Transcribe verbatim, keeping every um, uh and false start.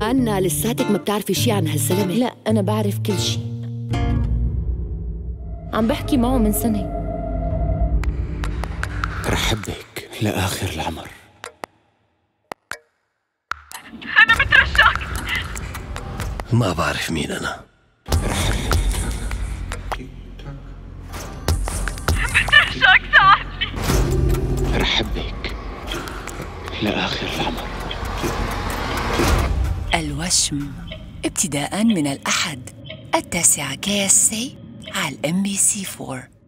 كأنها لساتك ما بتعرفي شي عن هالزلمة. لا أنا بعرف كل شي، عم بحكي معه من سنة. رح حبك لآخر العمر. أنا بترشاك. ما بعرف مين أنا. رح بترشاك ساعدني. رح حبك لآخر العمر. الوشم ابتداء من الأحد التاسعة كاسة على الام بي سي فور.